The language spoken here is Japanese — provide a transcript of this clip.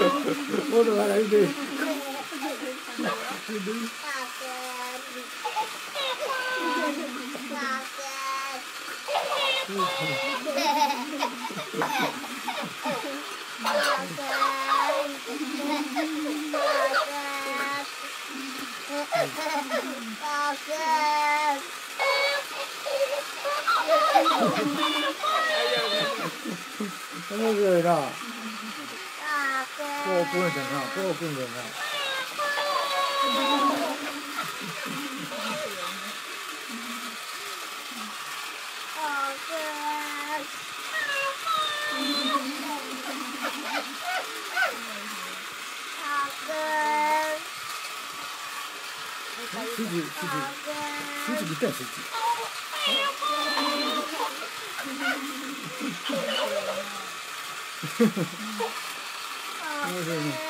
我都来对。面白いな。こう組んでな、こう組んでな。筋見たよ、筋。面白いね。